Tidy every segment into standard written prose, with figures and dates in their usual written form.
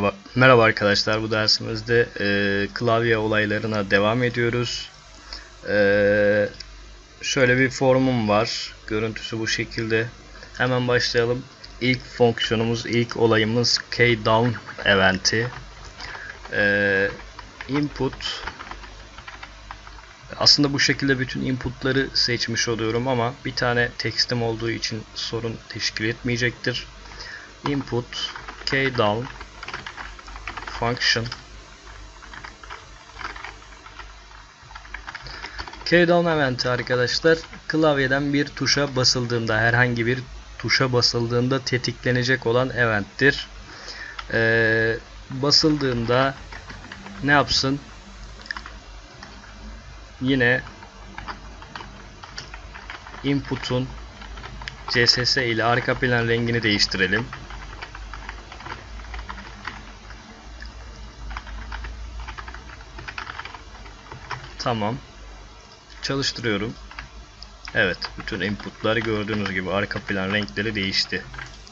Merhaba arkadaşlar, bu dersimizde klavye olaylarına devam ediyoruz. Şöyle bir formum var. Görüntüsü bu şekilde. Hemen başlayalım. İlk fonksiyonumuz, ilk olayımız kDown eventi. Input. Aslında bu şekilde bütün inputları seçmiş oluyorum ama bir tane tekstim olduğu için sorun teşkil etmeyecektir. Input kDown function. kDown eventi arkadaşlar, klavyeden bir tuşa basıldığında, herhangi bir tuşa basıldığında tetiklenecek olan eventtir. Basıldığında ne yapsın? Yine input'un CSS ile arka plan rengini değiştirelim. Tamam. Çalıştırıyorum. Evet, bütün inputlar gördüğünüz gibi arka plan renkleri değişti.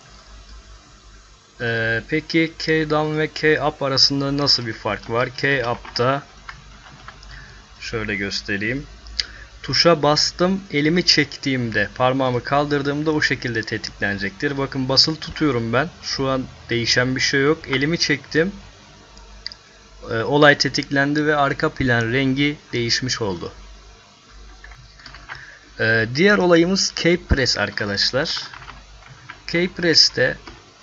Peki kDown ve kup arasında nasıl bir fark var? Kup'ta şöyle göstereyim. Tuşa bastım, elimi çektiğimde, parmağımı kaldırdığımda o şekilde tetiklenecektir. Bakın, basılı tutuyorum ben. Şu an değişen bir şey yok. Elimi çektim. Olay tetiklendi ve arka plan rengi değişmiş oldu. Diğer olayımız kPress arkadaşlar. kPress'te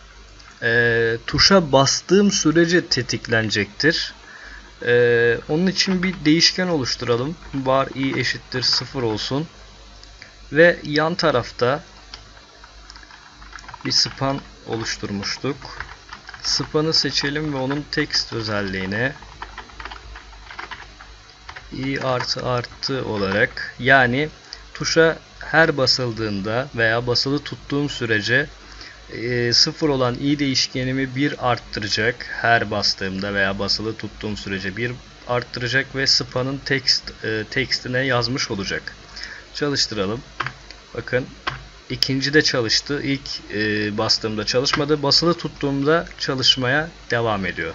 tuşa bastığım sürece tetiklenecektir. Onun için bir değişken oluşturalım. Var i eşittir 0 olsun. Ve yan tarafta bir span oluşturmuştuk. Span'ı seçelim ve onun text özelliğine i artı olarak, yani tuşa her basıldığında veya basılı tuttuğum sürece 0 olan i değişkenimi 1 arttıracak. Her bastığımda veya basılı tuttuğum sürece 1 arttıracak ve span'ın text'ine yazmış olacak. Çalıştıralım. Bakın, ikinci de çalıştı. İlk bastığımda çalışmadı. Basılı tuttuğumda çalışmaya devam ediyor.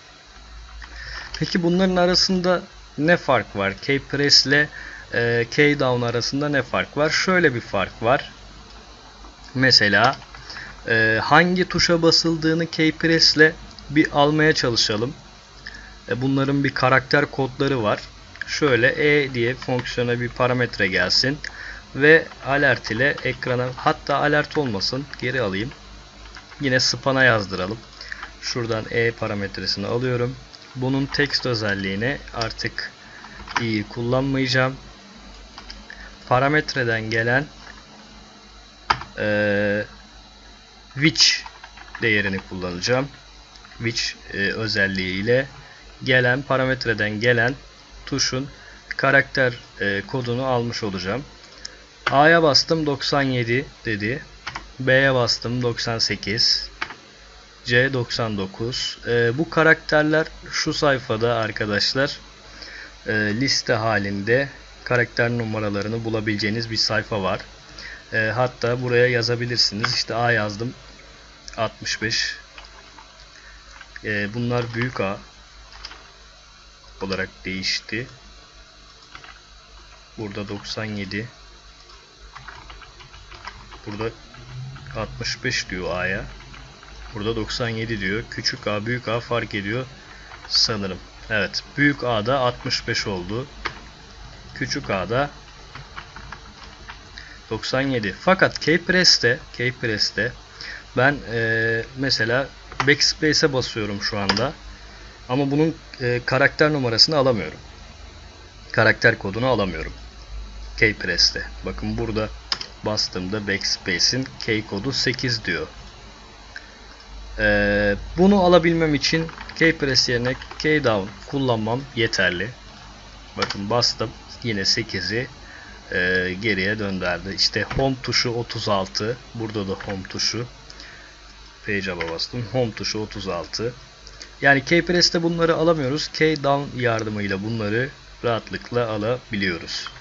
Peki bunların arasında ne fark var? kPress ile kDown arasında ne fark var? Şöyle bir fark var. Mesela hangi tuşa basıldığını kPress ile bir almaya çalışalım. Bunların bir karakter kodları var. Şöyle diye fonksiyona bir parametre gelsin ve alert ile ekrana, hatta alert olmasın, geri alayım. Yine span'a yazdıralım. Şuradan parametresini alıyorum. Bunun text özelliğini artık kullanmayacağım. Parametreden gelen which değerini kullanacağım. Which özelliğiyle parametreden gelen tuşun karakter kodunu almış olacağım. A'ya bastım, 97 dedi. B'ye bastım, 98. C 99. Bu karakterler şu sayfada arkadaşlar, liste halinde karakter numaralarını bulabileceğiniz bir sayfa var. Hatta buraya yazabilirsiniz. İşte A yazdım, 65. Bunlar büyük A olarak değişti. Burada 97. Burada 65 diyor A'ya. Burada 97 diyor. Küçük A, büyük A fark ediyor sanırım. Evet, büyük A'da 65 oldu. Küçük A'da 97. Fakat kPress'te ben mesela backspace'e basıyorum şu anda. Ama bunun karakter numarasını alamıyorum. Karakter kodunu alamıyorum kPress'te. Bakın, burada bastığımda backspace'in key kodu 8 diyor. Bunu alabilmem için kPress yerine kDown kullanmam yeterli. Bakın, bastım, yine 8'i geriye döndürdü. İşte home tuşu 36. Burada da home tuşu. Page'e bastım. Home tuşu 36. Yani kPress'te bunları alamıyoruz. kDown yardımıyla bunları rahatlıkla alabiliyoruz.